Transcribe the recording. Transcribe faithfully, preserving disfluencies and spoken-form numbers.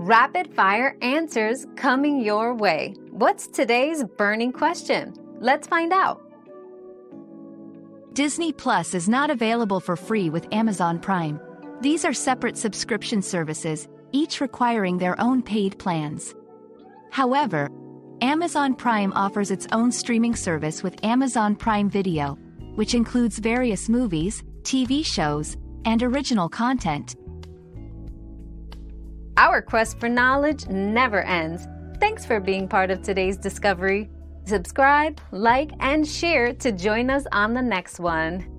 Rapid fire answers coming your way. What's today's burning question? Let's find out. Disney Plus is not available for free with Amazon Prime. These are separate subscription services, each requiring their own paid plans. However, Amazon Prime offers its own streaming service with Amazon Prime Video, which includes various movies, T V shows, and original content. Our quest for knowledge never ends. Thanks for being part of today's discovery. Subscribe, like, and share to join us on the next one.